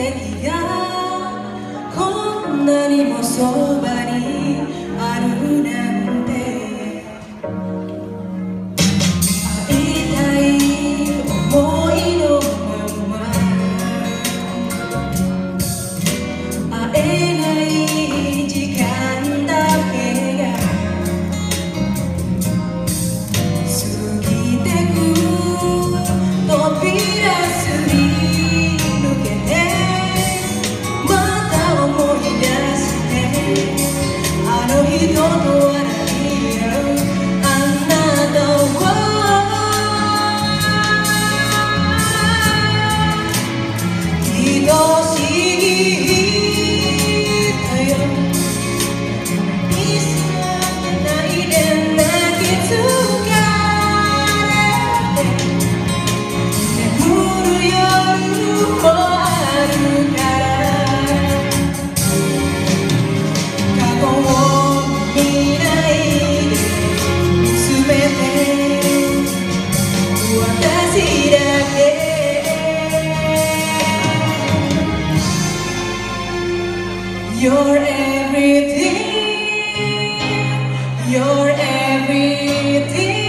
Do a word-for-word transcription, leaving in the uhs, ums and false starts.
跡がこんなにもそばにあるなんて会いたい想いのまま会えない時間だけが過ぎてく扉すり抜けてまた思い出してあの人と笑い合うあなたを愛しいだよ見せないで泣きつかれて眠る夜もあるから過去を見ないで全て私だけYou're everything You're everything